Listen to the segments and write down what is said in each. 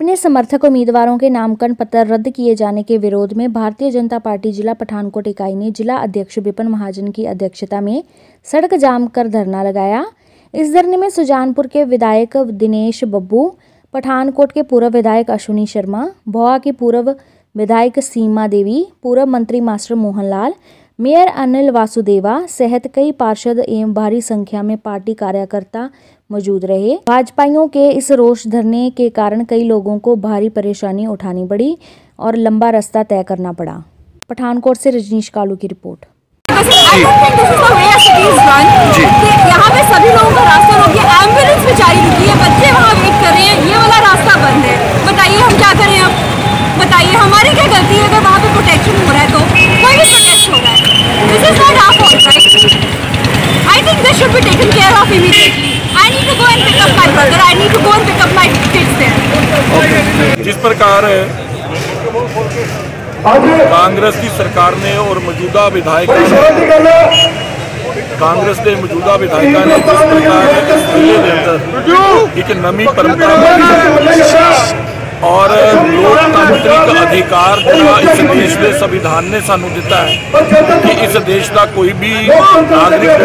अपने समर्थक उम्मीदवारों के नामांकन पत्र रद्द किए जाने के विरोध में भारतीय जनता पार्टी जिला पठानकोट इकाई ने जिला अध्यक्ष विपिन महाजन की अध्यक्षता में सड़क जाम कर धरना लगाया। इस धरने में सुजानपुर के विधायक दिनेश बब्बू, पठानकोट के पूर्व विधायक अश्विनी शर्मा, भोआ की पूर्व विधायक सीमा देवी, पूर्व मंत्री मास्टर मोहनलाल, मेयर अनिल वासुदेवा सहित कई पार्षद एवं भारी संख्या में पार्टी कार्यकर्ता मौजूद रहे। भाजपाइयों के इस रोष धरने के कारण कई लोगों को भारी परेशानी उठानी पड़ी और लंबा रास्ता तय करना पड़ा। पठानकोट से रजनीश कालू की रिपोर्ट। यहाँ पे सभी लोगों का रास्ता रोक दिया, एम्बुलेंस बेचारी रुकी है, बच्चे वहाँ वेट कर रहे हैं, ये वाला रास्ता बंद है। बताइए हम क्या करें अब? बताइए हमारी क्या गलती है? अगर वहाँ पे प्रोटेक्शन हो रहा है तो कोई भी प्रोटेक्ट हो रहा है। This is not our fault, right? I think this should be taken care of immediately. I need to go and pick up my brother, I need to go and pick up my kids there. जिस प्रकार कांग्रेस की सरकार ने और मौजूदा विधायक कांग्रेस के मौजूदा विधायकों ने जिस प्रकार जिले के अंदर एक नवी परंपरा और लोकतांत्रिक अधिकार जो इस देश के संविधान ने सानू दिता है कि इस देश का कोई भी नागरिक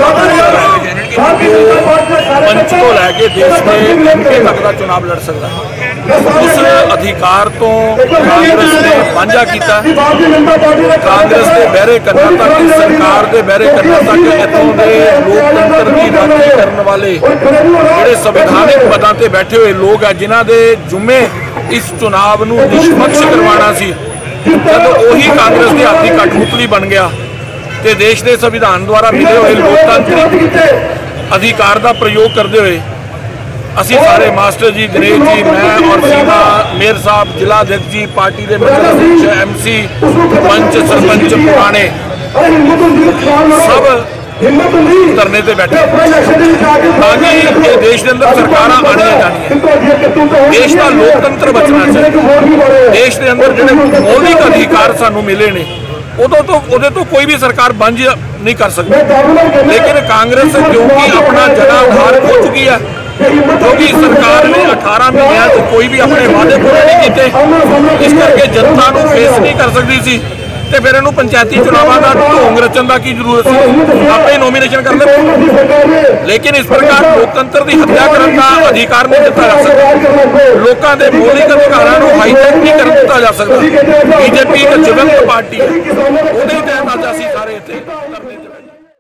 पंच को लैके देश के एमपी तक का चुनाव लड़ सकता है। उस अधिकार तो कांग्रेस ने वांझा किया। कांग्रेस के बहरे करना तक, सरकार के बहरे करना तक इतों के लोकतंत्र की राखी करने वाले जोड़े संविधानिक पदों पर बैठे हुए लोग है, जिन्हों के जुम्मे इस चुनाव नूं निष्पक्ष करवाना सी, जब वही कांग्रेस की हाथी कठपुतली बन गया तो देश के संविधान द्वारा मिले हुए लोकतांत्रिक अधिकार का प्रयोग करते हुए असी सारे मास्टर जी, दिनेश जी, मैं और सीमा, मेयर साहब, जिला अध्यक्ष जी, पार्टी के अध्यक्ष, MC, पंच, सरपंच, पुराने सब धरने से बैठे ताकि देश के अंदर सरकार आनिया जानिया, देश का लोकतंत्र बचना चाहिए। देश के अंदर जो मौलिक अधिकार सानू मिले ने उदों तो कोई भी सरकार बंज नहीं कर सकती, लेकिन कांग्रेस क्योंकि अपना जनाधार खो चुकी है, क्योंकि सरकार ने 18 महीनों से कोई भी अपने वादे पूरे नहीं किए, इस करके जनता को फेस नहीं कर सकती सी, तो फिर इन्होंने पंचायती चुनावों का ढोंग रचन की जरूरत है, आप ही नॉमिनेशन कर ले। लेकिन इस प्रकार लोकतंत्र की हत्या करने का अधिकार नहीं दिता जा सकता, लोगों के मौलिक अधिकारों को हाईजैक नहीं कर दिया जा सकता। बीजेपी एक जीवंत पार्टी है, वो नहीं तहत